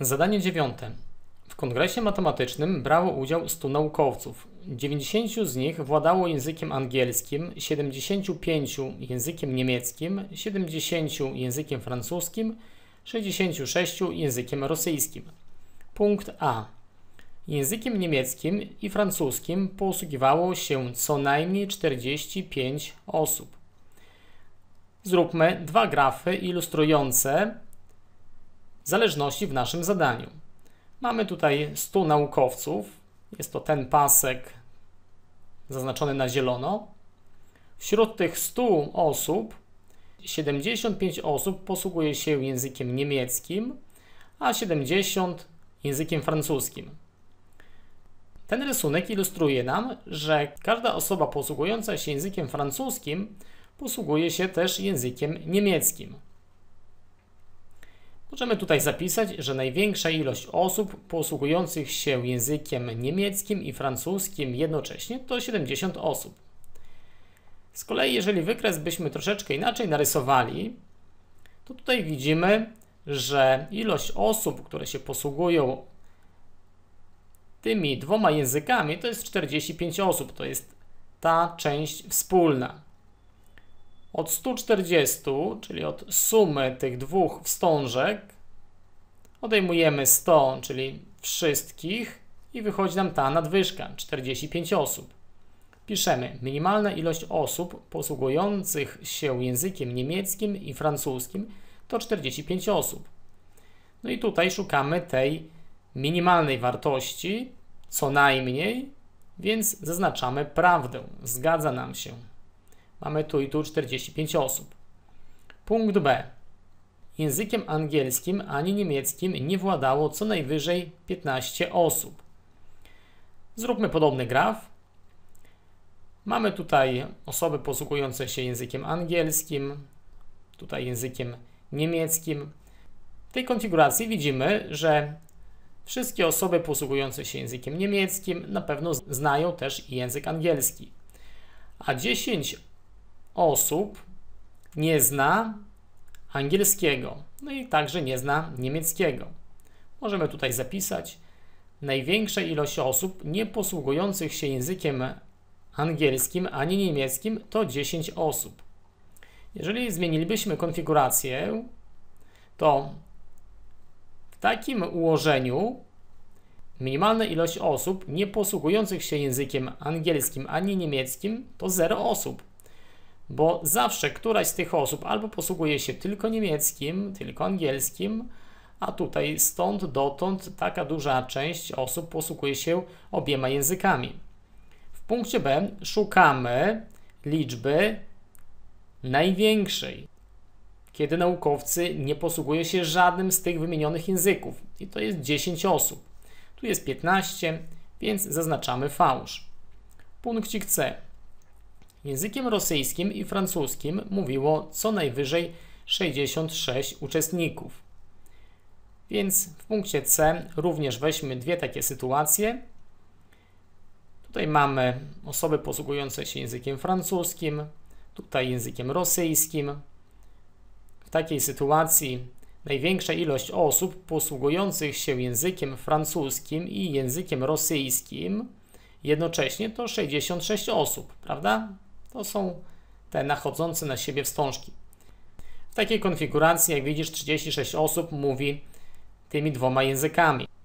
Zadanie 9. W kongresie matematycznym brało udział 100 naukowców. 90 z nich władało językiem angielskim, 75 językiem niemieckim, 70 językiem francuskim, 66 językiem rosyjskim. Punkt A. Językiem niemieckim i francuskim posługiwało się co najmniej 45 osób. Zróbmy dwa grafy ilustrujące zależności w naszym zadaniu. Mamy tutaj 100 naukowców, jest to ten pasek zaznaczony na zielono. Wśród tych 100 osób 75 osób posługuje się językiem niemieckim, a 70 językiem francuskim. Ten rysunek ilustruje nam, że każda osoba posługująca się językiem francuskim posługuje się też językiem niemieckim. Możemy tutaj zapisać, że największa ilość osób posługujących się językiem niemieckim i francuskim jednocześnie to 70 osób. Z kolei, jeżeli wykres byśmy troszeczkę inaczej narysowali, to tutaj widzimy, że ilość osób, które się posługują tymi dwoma językami, to jest 45 osób. To jest ta część wspólna. Od 140, czyli od sumy tych dwóch wstążek, odejmujemy 100, czyli wszystkich i wychodzi nam ta nadwyżka, 45 osób. Piszemy minimalna ilość osób posługujących się językiem niemieckim i francuskim to 45 osób. No i tutaj szukamy tej minimalnej wartości, co najmniej, więc zaznaczamy prawdę. Zgadza nam się. Mamy tu i tu 45 osób. Punkt B. Językiem angielskim ani niemieckim nie władało co najwyżej 15 osób. Zróbmy podobny graf. Mamy tutaj osoby posługujące się językiem angielskim, tutaj językiem niemieckim. W tej konfiguracji widzimy, że wszystkie osoby posługujące się językiem niemieckim na pewno znają też i język angielski, a 10 osób nie zna angielskiego, no i także nie zna niemieckiego. Możemy tutaj zapisać największa ilość osób nie posługujących się językiem angielskim ani niemieckim to 10 osób. Jeżeli zmienilibyśmy konfigurację, to w takim ułożeniu minimalna ilość osób nie posługujących się językiem angielskim ani niemieckim to 0 osób, bo zawsze któraś z tych osób albo posługuje się tylko niemieckim, tylko angielskim, a tutaj stąd dotąd taka duża część osób posługuje się obiema językami. W punkcie B szukamy liczby największej, kiedy naukowcy nie posługują się żadnym z tych wymienionych języków. I to jest 10 osób. Tu jest 15, więc zaznaczamy fałsz. Punkcik C. Językiem rosyjskim i francuskim mówiło co najwyżej 66 uczestników. Więc w punkcie C również weźmy dwie takie sytuacje. Tutaj mamy osoby posługujące się językiem francuskim, tutaj językiem rosyjskim. W takiej sytuacji największa ilość osób posługujących się językiem francuskim i językiem rosyjskim jednocześnie to 66 osób, prawda? To są te nachodzące na siebie wstążki. W takiej konfiguracji, jak widzisz, 36 osób mówi tymi dwoma językami.